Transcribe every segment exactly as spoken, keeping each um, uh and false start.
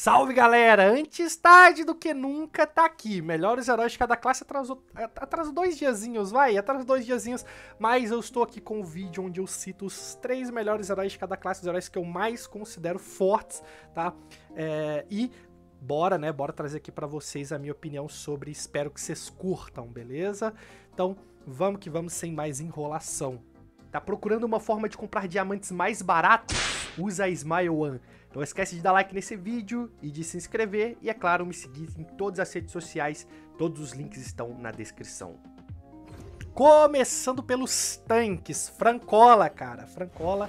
Salve, galera! Antes tarde do que nunca tá aqui. Melhores heróis de cada classe atrasou, atrasou dois diazinhos, vai, atrasou dois diazinhos. Mas eu estou aqui com um vídeo onde eu cito os três melhores heróis de cada classe, os heróis que eu mais considero fortes, tá? É, e bora, né? Bora trazer aqui pra vocês a minha opinião sobre, espero que vocês curtam, beleza? Então, vamos que vamos sem mais enrolação. Tá procurando uma forma de comprar diamantes mais baratos? Usa a Smile One. Não esquece de dar like nesse vídeo e de se inscrever e, é claro, me seguir em todas as redes sociais. Todos os links estão na descrição. Começando pelos tanques. Francola, cara. Francola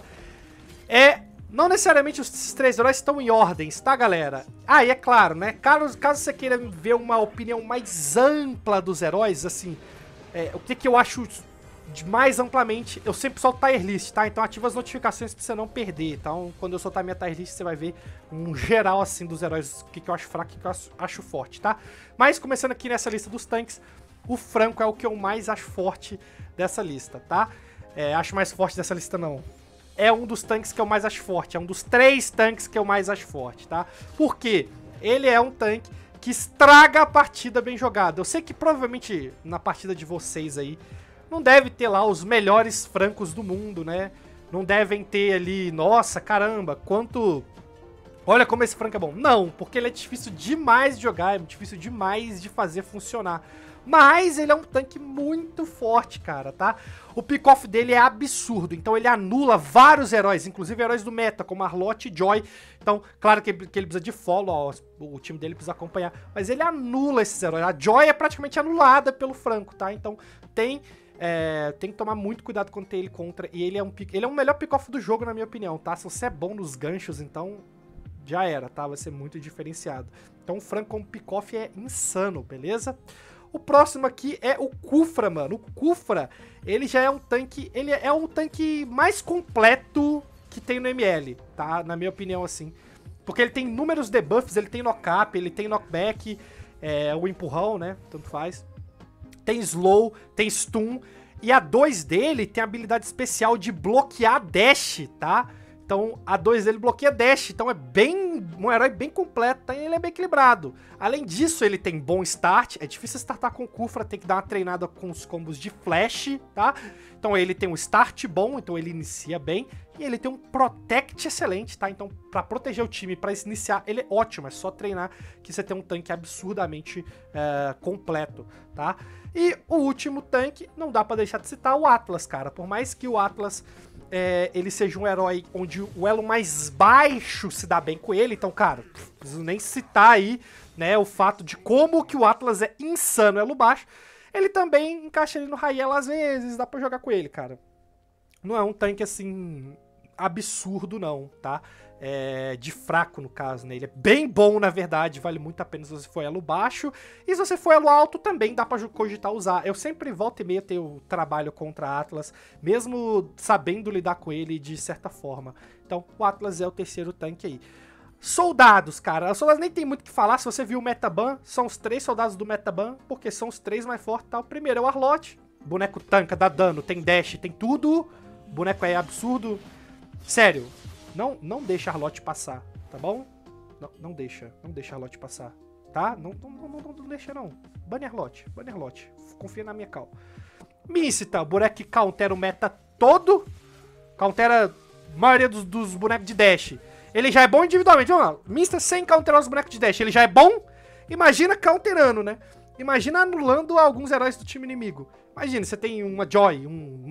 é... Não necessariamente os três heróis estão em ordens, tá, galera? Ah, e é claro, né? Caso, caso você queira ver uma opinião mais ampla dos heróis, assim... É, o que, que eu acho... de mais amplamente, eu sempre solto tier list, tá? Então ativa as notificações pra você não perder. Então, quando eu soltar minha tier list, você vai ver um geral, assim, dos heróis, o que, que eu acho fraco e o que eu acho forte, tá? Mas, começando aqui nessa lista dos tanques, o Franco é o que eu mais acho forte dessa lista, tá? É, acho mais forte dessa lista, não. É um dos tanques que eu mais acho forte. É um dos três tanques que eu mais acho forte, tá? Por quê? Ele é um tanque que estraga a partida bem jogada. Eu sei que, provavelmente, na partida de vocês aí, não deve ter lá os melhores francos do mundo, né? Não devem ter ali, nossa, caramba, quanto... Olha como esse franco é bom. Não, porque ele é difícil demais de jogar, é difícil demais de fazer funcionar. Mas ele é um tanque muito forte, cara, tá? O pick-off dele é absurdo, então ele anula vários heróis, inclusive heróis do meta, como Arlott e Joy. Então, claro que ele, que ele precisa de follow, ó, o time dele precisa acompanhar, mas ele anula esses heróis. A Joy é praticamente anulada pelo Franco, tá? Então, tem... É, tem que tomar muito cuidado quando tem ele contra. E ele é um ele é o melhor pick-off do jogo, na minha opinião, tá? Se você é bom nos ganchos, então já era, tá? Vai ser muito diferenciado. Então o Franco como pick-off é insano, beleza? O próximo aqui é o Kufra, mano. O Kufra, ele já é um tanque... Ele é um tanque mais completo que tem no M L, tá? Na minha opinião, assim. Porque ele tem inúmeros debuffs, ele tem knock-up, ele tem knockback, é, o empurrão, né? Tanto faz. Tem slow, tem stun, e a dois dele tem a habilidade especial de bloquear dash, tá? Então a dois dele bloqueia dash, então é bem um herói bem completo, tá? E ele é bem equilibrado. Além disso, ele tem bom start, é difícil startar com o Kufra, tem que dar uma treinada com os combos de flash, tá? Então ele tem um start bom, então ele inicia bem, e ele tem um protect excelente, tá? Então pra proteger o time, pra iniciar, ele é ótimo, é só treinar que você tem um tanque absurdamente é, completo, tá? E o último tanque, não dá pra deixar de citar o Atlas, cara. Por mais que o Atlas é, ele seja um herói onde o elo mais baixo se dá bem com ele, então, cara, não preciso nem citar aí, né, o fato de como que o Atlas é insano elo baixo. Ele também encaixa ali no Rael às vezes, dá pra jogar com ele, cara. Não é um tanque, assim, absurdo não, tá? É, de fraco, no caso, né? Ele é bem bom, na verdade, vale muito a pena se você for elo baixo. E se você for elo alto, também dá pra cogitar usar. Eu sempre, volta e meia, tenho trabalho contra Atlas, mesmo sabendo lidar com ele de certa forma. Então, o Atlas é o terceiro tanque aí. Soldados, cara. Os soldados nem tem muito o que falar. Se você viu o Metaban, são os três soldados do Metaban, porque são os três mais fortes, tá? O primeiro é o Arlott. Boneco tanca, dá dano, tem dash, tem tudo. O boneco é absurdo. Sério. Não, não deixa a Arlott passar, tá bom? Não, não deixa, não deixa a Arlott passar, tá? Não, não, não, não, não deixa não. Bane a Arlott, bane a Arlott. Confia na minha cal. Míncita, o boneco que countera o meta todo. Countera a maioria dos, dos bonecos de dash. Ele já é bom individualmente, vamos lá. Míncita sem counterar os bonecos de dash, ele já é bom? Imagina counterando, né? Imagina anulando alguns heróis do time inimigo. Imagina, você tem uma Joy, um...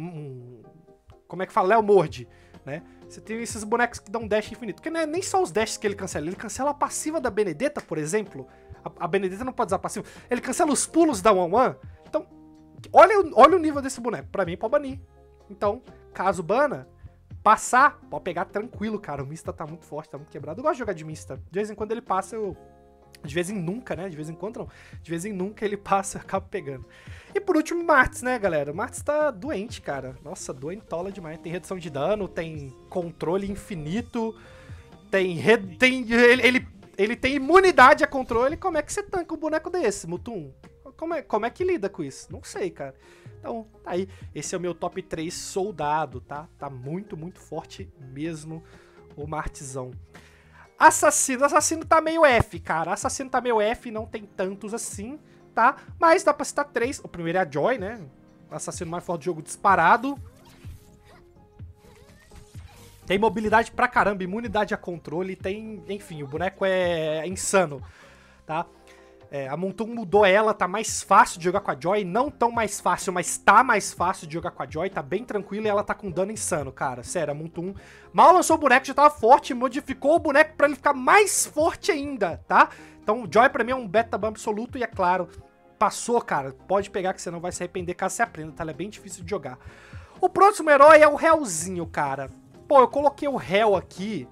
um como é que fala? Léo Mord, né? Você tem esses bonecos que dão dash infinito. Porque não é nem só os dashes que ele cancela. Ele cancela a passiva da Benedetta, por exemplo. A, a Benedetta não pode usar passiva. Ele cancela os pulos da One One. Então, olha, olha o nível desse boneco. Pra mim, pode banir. Então, caso bana, passar, pode pegar tranquilo, cara. O Mista tá muito forte, tá muito quebrado. Eu gosto de jogar de Mista. De vez em quando ele passa, eu... De vez em nunca, né? De vez em quando não. De vez em nunca ele passa, eu acabo pegando. E por último, Martz, né, galera? O Martz tá doente, cara. Nossa, doentola demais. Tem redução de dano, tem controle infinito, tem... Re... tem ele, ele, ele tem imunidade a controle. Como é que você tanca um boneco desse, Mutum? Como é, como é que lida com isso? Não sei, cara. Então, tá aí. Esse é o meu top três soldado, tá? Tá muito, muito forte mesmo o Martzão. Assassino. Assassino tá meio F, cara. Assassino tá meio F, não tem tantos assim, tá? Mas dá pra citar três. O primeiro é a Joy, né? Assassino mais forte do jogo disparado. Tem mobilidade pra caramba, imunidade a controle, tem... Enfim, o boneco é insano, tá? É, a Montum mudou ela, tá mais fácil de jogar com a Joy. Não tão mais fácil, mas tá mais fácil de jogar com a Joy. Tá bem tranquilo e ela tá com dano insano, cara. Sério, a Montum mal lançou o boneco, já tava forte, modificou o boneco pra ele ficar mais forte ainda, tá? Então o Joy pra mim é um beta ban absoluto e é claro, passou, cara. Pode pegar que você não vai se arrepender caso você aprenda, tá? Ela é bem difícil de jogar. O próximo herói é o Hellzinho, cara. Pô, eu coloquei o Hell aqui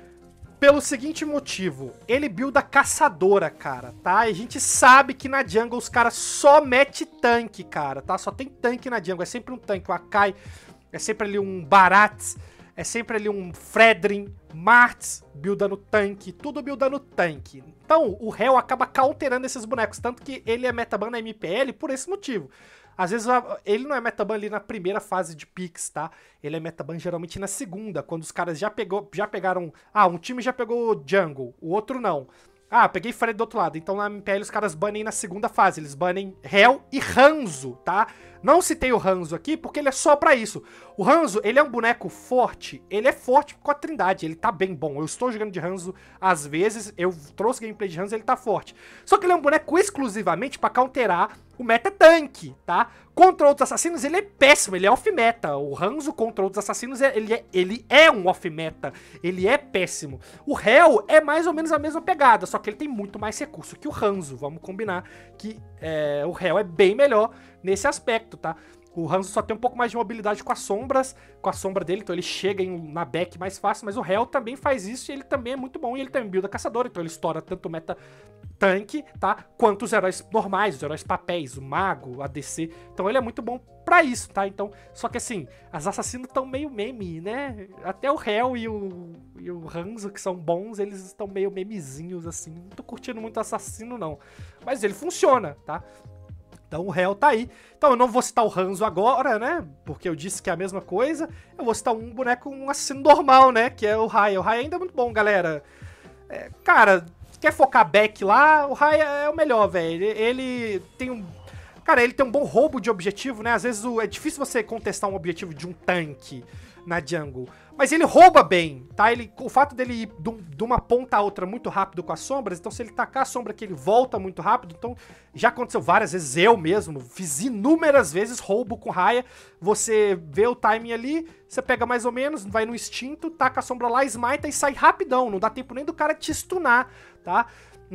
pelo seguinte motivo, ele builda caçadora, cara, tá? E a gente sabe que na jungle os caras só mete tanque, cara, tá? Só tem tanque na jungle, é sempre um tanque, o Akai, é sempre ali um Barath, é sempre ali um Fredrin, Martz buildando tanque, tudo buildando tanque. Então, o Hell acaba counterando esses bonecos, tanto que ele é metaban na M P L por esse motivo. Às vezes ele não é metaban ali na primeira fase de picks, tá? Ele é metaban geralmente na segunda, quando os caras já, pegou, já pegaram... Ah, um time já pegou jungle, o outro não. Ah, peguei Fred do outro lado. Então na M P L os caras banem na segunda fase. Eles banem Hell e Hanzo, tá? Não citei o Hanzo aqui porque ele é só pra isso. O Hanzo, ele é um boneco forte. Ele é forte com a Trindade. Ele tá bem bom. Eu estou jogando de Hanzo às vezes. Eu trouxe gameplay de Hanzo e ele tá forte. Só que ele é um boneco exclusivamente pra counterar o meta tanque, tá? Contra outros assassinos ele é péssimo, ele é off-meta. O Hanzo contra outros assassinos, ele é, ele é um off-meta. Ele é péssimo. O Hell é mais ou menos a mesma pegada, só que ele tem muito mais recurso que o Hanzo. Vamos combinar que é, o Hell é bem melhor nesse aspecto, tá? O Hanzo só tem um pouco mais de mobilidade com as sombras, com a sombra dele, então ele chega em, na back mais fácil, mas o Hell também faz isso e ele também é muito bom, e ele também builda caçador, então ele estoura tanto o meta tanque, tá? Quanto os heróis normais, os heróis papéis, o mago, a D C, então ele é muito bom pra isso, tá? Então, só que assim, as assassinos estão meio meme, né? Até o Hell e o, e o Hanzo, que são bons, eles estão meio memezinhos, assim, não tô curtindo muito assassino não, mas ele funciona, tá? Então o Hell tá aí. Então eu não vou citar o Hanzo agora, né? Porque eu disse que é a mesma coisa. Eu vou citar um boneco, um assassino normal, né? Que é o Raya. O Raya ainda é muito bom, galera. É, cara, quer focar back lá? O Raya é o melhor, velho. Ele tem um... Cara, ele tem um bom roubo de objetivo, né? Às vezes o... é difícil você contestar um objetivo de um tanque na jungle. Mas ele rouba bem, tá? Ele, o fato dele ir de uma ponta a outra muito rápido com as sombras, então se ele tacar a sombra que ele volta muito rápido, então já aconteceu várias vezes, eu mesmo fiz inúmeras vezes roubo com Raya, você vê o timing ali, você pega mais ou menos, vai no instinto, taca a sombra lá, smite e sai rapidão, não dá tempo nem do cara te stunar, tá?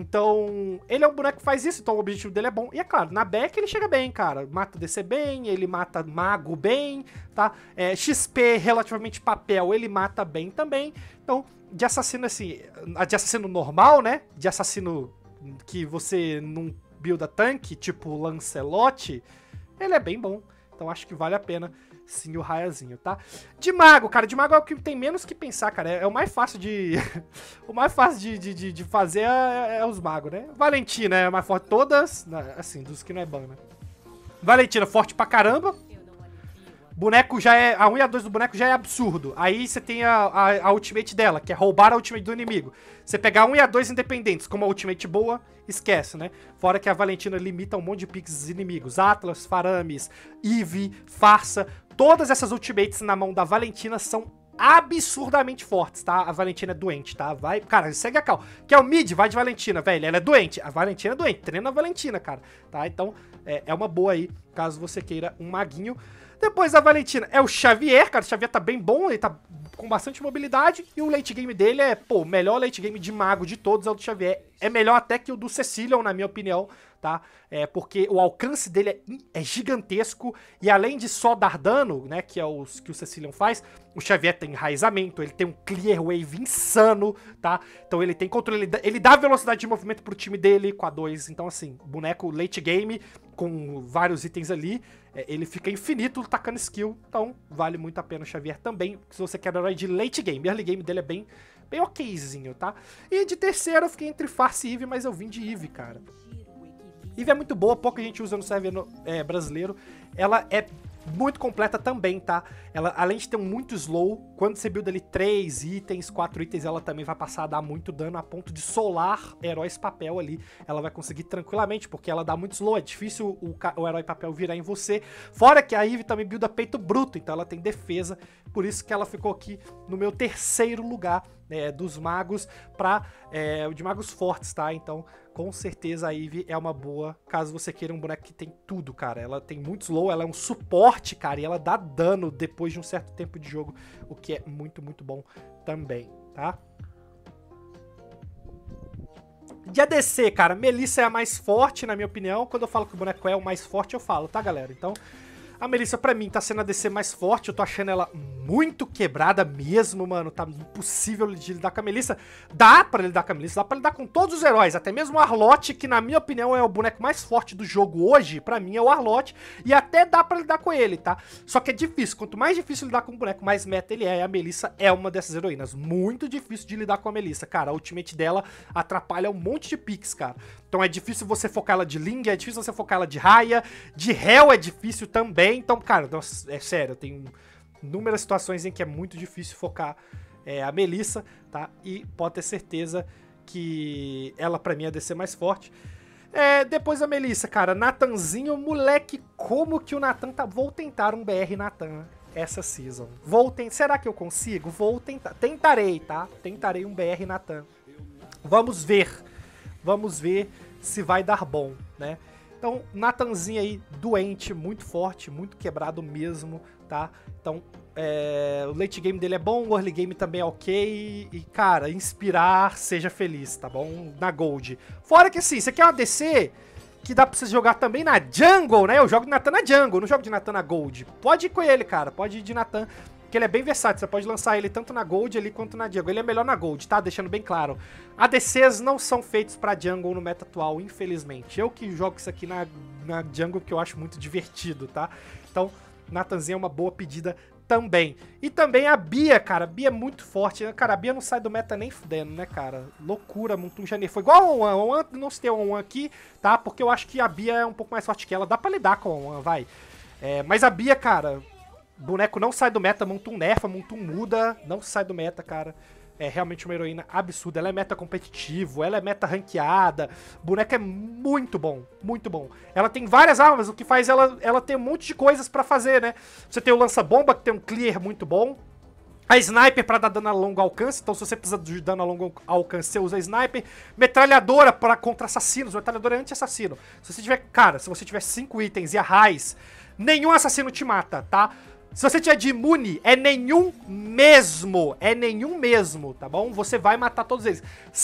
Então, ele é um boneco que faz isso, então o objetivo dele é bom. E é claro, na back ele chega bem, cara. Mata D C bem, ele mata mago bem, tá? É, X P relativamente papel, ele mata bem também. Então, de assassino assim, de assassino normal, né? De assassino que você não builda tanque, tipo Lancelot, ele é bem bom. Então acho que vale a pena, sim, o Rayazinho, tá? De mago, cara, de mago é o que tem menos que pensar, cara. É, é o mais fácil de... o mais fácil de, de, de, de fazer é, é os magos, né? Valentina é a mais forte de todas, assim, dos que não é ban, né? Valentina, forte pra caramba. Boneco já é... A um e a dois do boneco já é absurdo. Aí você tem a, a, a ultimate dela, que é roubar a ultimate do inimigo. Você pegar a um e a dois independentes, como a ultimate boa, esquece, né? Fora que a Valentina limita um monte de picks inimigos. Atlas, Faramis, Eve, Farsa. Todas essas ultimates na mão da Valentina são absurdamente fortes, tá? A Valentina é doente, tá? Vai... Cara, segue a cal. Quer o mid? Vai de Valentina, velho. Ela é doente. A Valentina é doente. Treina a Valentina, cara. Tá? Então, é, é uma boa aí, caso você queira um maguinho. Depois da Valentina é o Xavier, cara. O Xavier tá bem bom, ele tá com bastante mobilidade. E o late game dele é, pô, o melhor late game de mago de todos é o do Xavier. É melhor até que o do Cecilion, na minha opinião, tá? É porque o alcance dele é, é gigantesco. E além de só dar dano, né, que é o que o Cecilion faz, o Xavier tem enraizamento, ele tem um clear wave insano, tá? Então ele tem controle, ele dá, ele dá velocidade de movimento pro time dele com a dois. Então assim, boneco late game, com vários itens ali, é, ele fica infinito tacando skill. Então vale muito a pena o Xavier também, se você quer herói de late game. Early game dele é bem, bem okzinho, tá? E de terceiro eu fiquei entre Farsa e Eve, mas eu vim de Eve, cara. Eve é muito boa, pouca gente usa no server no, é, brasileiro. Ela é muito completa também, tá? Ela, além de ter um muito slow, quando você builda ali três itens, quatro itens, ela também vai passar a dar muito dano a ponto de solar heróis papel ali. Ela vai conseguir tranquilamente, porque ela dá muito slow, é difícil o, o herói papel virar em você. Fora que a Eve também builda peito bruto, então ela tem defesa, por isso que ela ficou aqui no meu terceiro lugar, né, dos magos, pra, é, de magos fortes, tá? Então, com certeza a Eve é uma boa, caso você queira um boneco que tem tudo, cara. Ela tem muito slow, ela é um suporte, cara, e ela dá dano depois de um certo tempo de jogo, o que é muito, muito bom também, tá? De A D C, cara, Melissa é a mais forte, na minha opinião. Quando eu falo que o boneco é o mais forte, eu falo, tá, galera? Então, a Melissa, pra mim, tá sendo a D C mais forte. Eu tô achando ela muito quebrada mesmo, mano. Tá impossível de lidar com a Melissa. Dá pra lidar com a Melissa, dá pra lidar com todos os heróis. Até mesmo o Arlott, que na minha opinião é o boneco mais forte do jogo hoje. Pra mim é o Arlott. E até dá pra lidar com ele, tá? Só que é difícil. Quanto mais difícil lidar com um boneco, mais meta ele é. E a Melissa é uma dessas heroínas. Muito difícil de lidar com a Melissa, cara. A ultimate dela atrapalha um monte de picks, cara. Então é difícil você focar ela de Ling, é difícil você focar ela de Raya. De Hell é difícil também. Então, cara, nossa, é sério, tem inúmeras situações em que é muito difícil focar é, a Melissa, tá? E pode ter certeza que ela, pra mim, é a D C mais forte. É, depois da Melissa, cara, Natanzinho, moleque, como que o Natan tá... Vou tentar um B R Natan essa season. Vou tentar... Será que eu consigo? Vou tentar. Tentarei, tá? Tentarei um B R Natan. Vamos ver. Vamos ver se vai dar bom, né? Então, Natanzinho aí, doente, muito forte, muito quebrado mesmo, tá? Então, é, o late game dele é bom, o early game também é ok. E, cara, inspirar, seja feliz, tá bom? Na Gold. Fora que, assim, você quer uma D C que dá pra você jogar também na Jungle, né? Eu jogo de Natan na Jungle, não jogo de Natan na Gold. Pode ir com ele, cara, pode ir de Natan, que ele é bem versátil, você pode lançar ele tanto na Gold ali quanto na Jungle. Ele é melhor na Gold, tá? Deixando bem claro. A D Cs não são feitos pra Jungle no meta atual, infelizmente. Eu que jogo isso aqui na, na Jungle, que eu acho muito divertido, tá? Então, Natanzinho é uma boa pedida também. E também a Bia, cara. A Bia é muito forte. Cara, a Bia não sai do meta nem fudendo, né, cara? Loucura, Montum Janeiro. Foi igual a One. A One não se tem One aqui, tá? Porque eu acho que a Bia é um pouco mais forte que ela. Dá pra lidar com a One, vai. É, mas a Bia, cara... Boneco não sai do meta, Montum nerfa, Montum muda, não sai do meta, cara. É realmente uma heroína absurda. Ela é meta competitivo, ela é meta ranqueada. O boneco é muito bom, muito bom. Ela tem várias armas, o que faz ela, ela ter um monte de coisas pra fazer, né? Você tem o lança-bomba, que tem um clear muito bom. A sniper pra dar dano a longo alcance, então se você precisa de dano a longo alcance, você usa a sniper. Metralhadora pra contra assassinos, metralhadora é anti-assassino. Se você tiver, cara, se você tiver cinco itens e a raiz, nenhum assassino te mata, tá? Se você tiver de imune, é nenhum mesmo. É nenhum mesmo, tá bom? Você vai matar todos eles.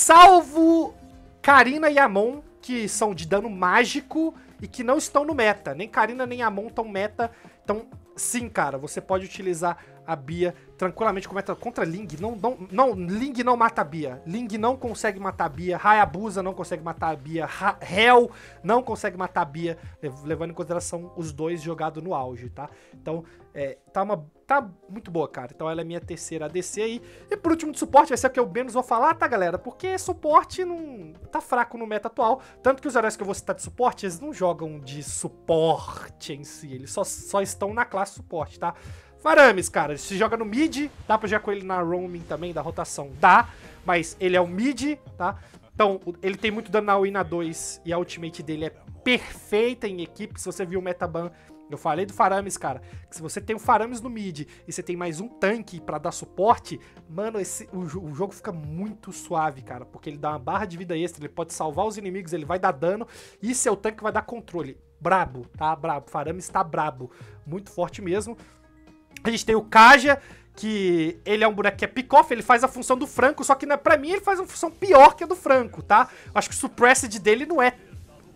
Salvo Karina e Amon, que são de dano mágico e que não estão no meta. Nem Karina nem Amon estão meta. Então, sim, cara, você pode utilizar a Bia tranquilamente com meta contra Ling. Não, não, não, Ling não mata a Bia. Ling não consegue matar a Bia. Hayabusa não consegue matar a Bia. Ha Hell não consegue matar a Bia, levando em consideração os dois jogados no auge, tá? Então, é, tá, uma, tá muito boa, cara. Então ela é minha terceira A D C aí. E por último de suporte, vai ser o que eu menos vou falar, tá, galera? Porque suporte não tá fraco no meta atual. Tanto que os heróis que eu vou citar de suporte, eles não jogam de suporte em si. Eles só, só estão na classe suporte, tá? Faramis, cara, se joga no mid, dá pra jogar com ele na roaming também, da rotação, dá, mas ele é o mid, tá? Então, ele tem muito dano na U I na dois e a ultimate dele é perfeita em equipe. Se você viu o metaban, eu falei do Faramis, cara, que se você tem o Faramis no mid e você tem mais um tanque pra dar suporte, mano, esse, o, o jogo fica muito suave, cara, porque ele dá uma barra de vida extra, ele pode salvar os inimigos, ele vai dar dano e seu tanque vai dar controle. Brabo, tá? Brabo. Faramis tá brabo. Muito forte mesmo. A gente tem o Kaja, que ele é um boneco que é pick-off, ele faz a função do Franco, só que né, pra mim ele faz uma função pior que a do Franco, tá? Acho que o Suppressed dele não é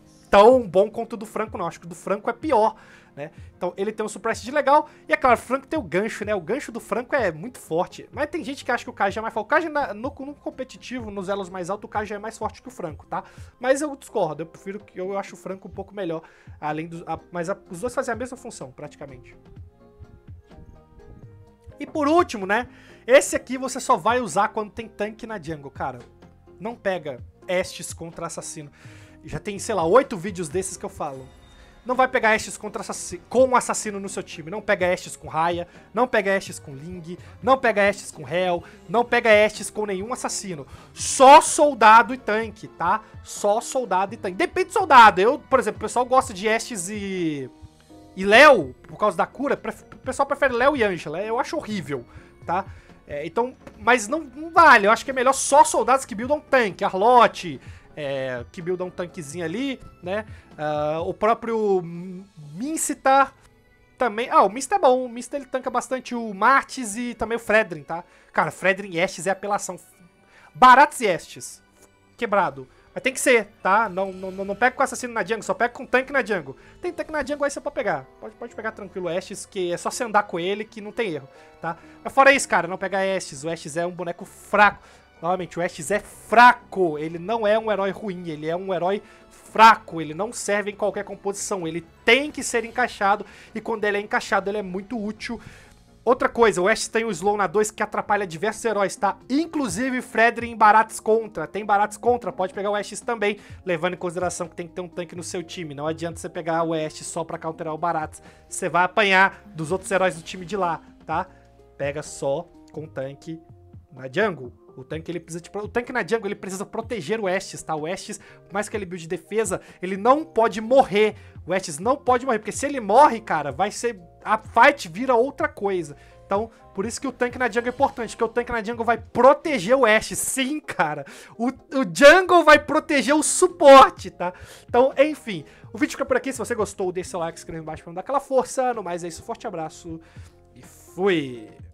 tão bom quanto o do Franco, não. Acho que o do Franco é pior, né? Então ele tem um Suppressed legal, e é claro, o Franco tem o gancho, né? O gancho do Franco é muito forte, mas tem gente que acha que o Kaja é mais forte. O Kaja no, no competitivo, nos elos mais altos, o Kaja é mais forte que o Franco, tá? Mas eu discordo, eu prefiro que eu acho o Franco um pouco melhor, além do... A, mas a, os dois fazem a mesma função, praticamente. E por último, né, esse aqui você só vai usar quando tem tanque na jungle, cara. Não pega Estes contra assassino. Já tem, sei lá, oito vídeos desses que eu falo. não vai pegar Ashes contra assassino, com um assassino no seu time. Não pega Ashes com Raya, não pega Ashes com Ling, não pega Ashes com Hell, não pega Ashes com nenhum assassino. Só soldado e tanque, tá? Só soldado e tanque. Depende do soldado. Eu, por exemplo, o pessoal gosta de Ashes e... E Léo, por causa da cura, o pessoal prefere Léo e Ângela. Eu acho horrível, tá? É, então, mas não, não vale. Eu acho que é melhor só soldados que buildam tanque. Arlote, é, que buildam um tanquezinho ali, né? Uh, o próprio Mincita também. Ah, o Mincita é bom. O Mincita ele tanca bastante o Martis e também o Fredrin, tá? Cara, Fredrin e Estes é apelação. Baratos e Estes. Quebrado. Mas tem que ser, tá? Não, não, não pega com assassino na jungle, só pega com tanque na jungle. Tem tanque na jungle aí você pode pegar. Pode, pode pegar tranquilo o Estes, que é só você andar com ele que não tem erro, tá? Mas fora isso, cara, não pegar Estes. O Estes é um boneco fraco. Novamente, o Estes é fraco. Ele não é um herói ruim, ele é um herói fraco. Ele não serve em qualquer composição. Ele tem que ser encaixado e quando ele é encaixado, ele é muito útil. Outra coisa, o Ashes tem o Slow na dois que atrapalha diversos heróis, tá? Inclusive Fredrin em Baratos contra. Tem Baratos contra, pode pegar o Ashes também, levando em consideração que tem que ter um tanque no seu time. Não adianta você pegar o Ashes só pra counterar o Baratos. Você vai apanhar dos outros heróis do time de lá, tá? Pega só com tanque na jungle. O tanque, ele precisa de, o tanque na jungle ele precisa proteger o Ashes, tá? O Ashes, por mais que ele build de defesa, ele não pode morrer. O Ashes não pode morrer, porque se ele morre, cara, vai ser... A fight vira outra coisa. Então, por isso que o tanque na jungle é importante, porque o tanque na jungle vai proteger o Ashes. Sim, cara. O, o jungle vai proteger o suporte, tá? Então, enfim. O vídeo fica por aqui. Se você gostou, deixa seu like, se inscreve embaixo pra me dar aquela força. No mais é isso, forte abraço e fui!